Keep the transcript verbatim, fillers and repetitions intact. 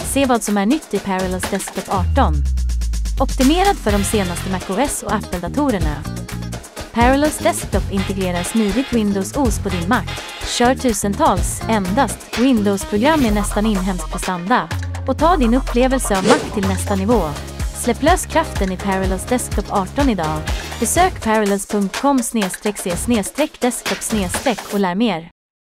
Se vad som är nytt i Parallels Desktop arton. Optimerad för de senaste macOS och Apple-datorerna. Parallels Desktop integrerar smidigt Windows O S på din Mac. Kör tusentals, endast, Windows-program med nästan inhemsk prestanda. Och ta din upplevelse av Mac till nästa nivå. Släpp lös kraften i Parallels Desktop arton idag. Besök parallels punkt com slash c slash desktop slash och lär mer.